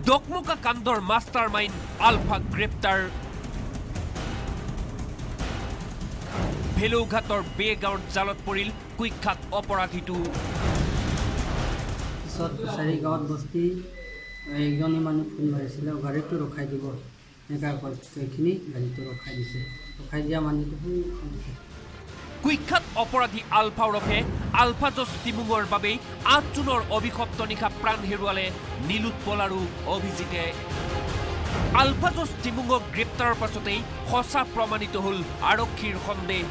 দকমকা কাণ্ডৰ master mind ULFA গ্ৰেপ্তাৰ ভেলৌঘাটৰ বেগাঁৱৰ জালত পৰিল কুখ্যাত অপৰাধীটো চাৰি গাঁৱত বস্তি একজনী মানুহ ফোন মাৰিছিলে গাড়ীটো ৰখাই দিব এইখিনি গাড়ীটো ৰখাই দিছে ৰখাই দিয়া মানুহটো কুখ্যাত অপৰাধী আলফা ওৰফে আলফাজছ টিমুঙৰ বাবেই ৮ জুনৰ অভিশপ্ত নিশা প্ৰাণ হেৰুৱালে নীলোৎপল আৰু অভিজিতে আলফাজছ টিমুঙক গ্ৰেপ্তাৰৰ পাছতেই সঁচা প্ৰমাণিত হ'ল আৰক্ষীৰ সন্দেহ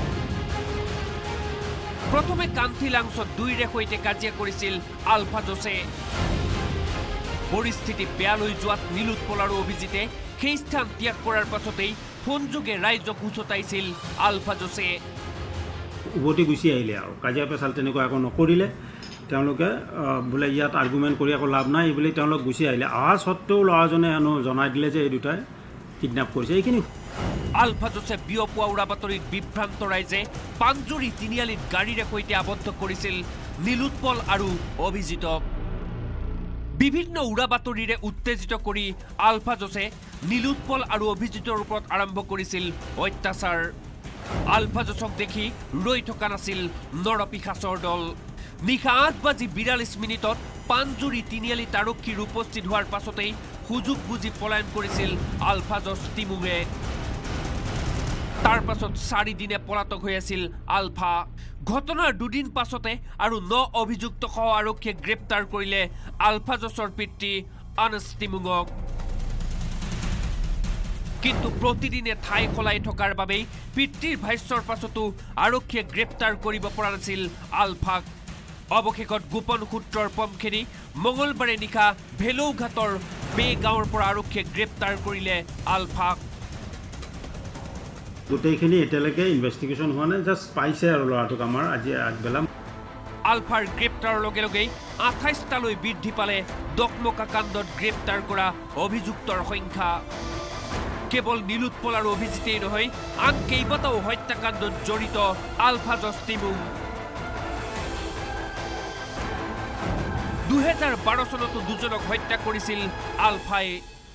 প্ৰথমে কান্থি লাংছত দুইৰে সৈতে কাজিয়া কৰিছিল আলফাজছে পৰিস্থিতি বেয়ালৈ যোৱাত নীলোৎপল আৰু অভিজিতে সেই স্থান ত্যাগ কৰাৰ পাছতেই ফোনযোগে ৰাইজক উচতাইছিল আলফাজছে উভতি গুচি আহিলে আৰু কাজিয়া পেচাল তেনেকুৱা একো নকৰিলে তেওঁলোকে বোলে ইয়াত আৰ্গুমেণ্ট কৰি একো লাভ নাই বুলি তেওঁলোক গুচি আহিলে অহা সত্ত্বেও ল'ৰাজনে হেনো জনাই দিলে যে এই দুটাই কিডনেপ কৰিছে এইখিনি আলফাজছে বিয়পোৱা উৰা বাতৰিত বিভ্ৰান্ত ৰাইজে পাঞ্জুৰী তিনিআলিত গাড়ীৰে সৈতে আবদ্ধ কৰিছিল নীলোৎপল আৰু অভিজিতক বিভিন্ন উৰা বাতৰিৰে উত্তেজিত কৰি আলফাজছে নীলোৎপল আৰু অভিজিতৰ ওপৰত আৰম্ভ কৰিছিল অত্যাচাৰ আলফাজছক দেখি ৰৈ থকা নাছিল নৰপিশাচৰ দল নিশা ৮:৪২ পাঞ্জুৰী তিনিআলিত আৰক্ষীৰ উপস্থিত হোৱাৰ পাছতেই সুযোগ বুজি পলায়ন কৰিছিল আলফাজছ টিমুঙে তাৰ পাছত ৪ দিনে পলাতক হৈ আছিল আলফা ঘটনাৰ দুদিন পাছতে আৰু ৯ অভিযুক্তসহ আৰক্ষীয়ে গ্ৰেপ্তাৰ কৰিলে আলফাজছৰ পিতৃ আনছ টিমুঙক কিন্তু প্ৰতিদিনে ঠাই সলাই থকাৰ বাবেই পিতৃৰ ভাষ্যৰ পাছতো আৰক্ষীয়ে গ্ৰেপ্তাৰ কৰিব পৰা নাছিল আলফাক অৱশেষত গোপন সূত্ৰৰ পমখেৰি মঙলবাৰে নিশা ভেলৌঘাটৰ বেগাঁৱৰ পৰা আৰক্ষীয়ে গ্ৰেপ্তাৰ কৰিলে আলফাক গোটেইখিনি এতিয়ালৈকে ইনভেষ্টিগেশ্যন হোৱা নাই জাষ্ট পাইছে আৰু ল'ৰাটোক আমাৰ আজি আগবেলা আলফাৰ গ্ৰেপ্তাৰৰ লগে লগেই ২৮টালৈ বৃদ্ধি পালে দকমকা কাণ্ডত গ্ৰেপ্তাৰ কৰা অভিযুক্তৰ সংখ্যা কেৱল নীলোৎপল আৰু অভিজিতেই নহয় আন কেইবাটাও হত্যাকাণ্ডত জড়িত আলফাজছ টিমুং ২০১২ চনতো দুজনক হত্যা কৰিছিল আলফাই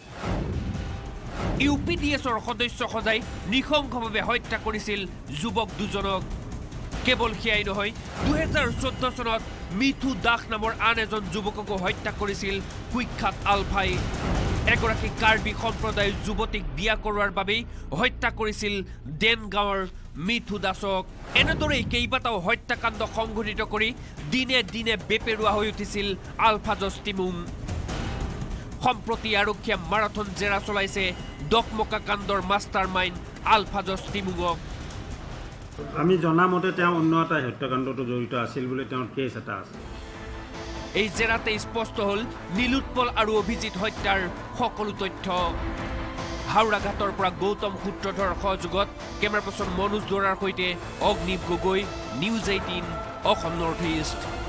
ইউপিডিএছৰ সদস্য সজাই নিশংসভাৱে হত্যা কৰিছিল যুৱক দুজনক কেৱল সেয়াই নহয় ২০১৪ চনত মিথু দাস নামৰ আন এজন যুৱককো হত্যা কৰিছিল কুখ্যাত আলফাই এগৰাকী কাৰ্বি সম্প্ৰদায়ৰ যুৱতীক বিয়া কৰোৱাৰ বাবেই হত্যা কৰিছিল দেনগাঁৱৰ মিথু দাসক এনেদৰেই কেইবাটাও হত্যাকাণ্ড সংঘটিত কৰি দিনে দিনে বেপেৰুৱা হৈ উঠিছিল আলফাজছ টিমুং সম্প্ৰতি আৰক্ষীয়ে মাৰাথন জেৰা চলাইছে দকমকা কাণ্ডৰ মাষ্টাৰ মাইণ্ড আলফাজছ টিমুঙক আমি জনামতে তেওঁ অন্য এটা হত্যাকাণ্ডতো জড়িত আছিল বুলি তেওঁৰ কেছ এটা আছে এই জেৰাতে স্পষ্ট হ'ল নীলোৎপল আৰু অভিজিত হত্যাৰ সকলো তথ্য হাওড়াঘাটৰ পৰা গৌতম সূত্ৰধৰ সহযোগত কেমেৰা পাৰ্চন মনোজ দুৱৰাৰ সৈতে Agnib Gogoi news 18 Assam north east